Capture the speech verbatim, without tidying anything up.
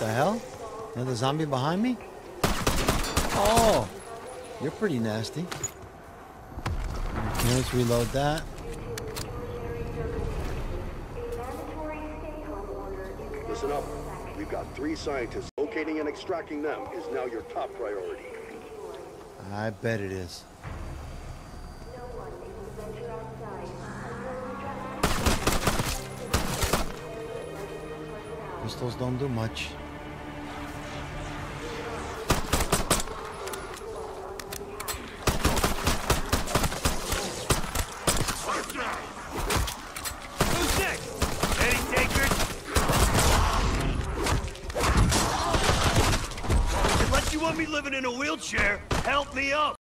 the hell? Another zombie behind me? Oh, you're pretty nasty. Okay, let's reload that. Listen up. We've got three scientists. Locating and extracting them is now your top priority. I bet it is. Pistols don't do much. Who's next? Any takers? Unless you want me living in a wheelchair, help me up.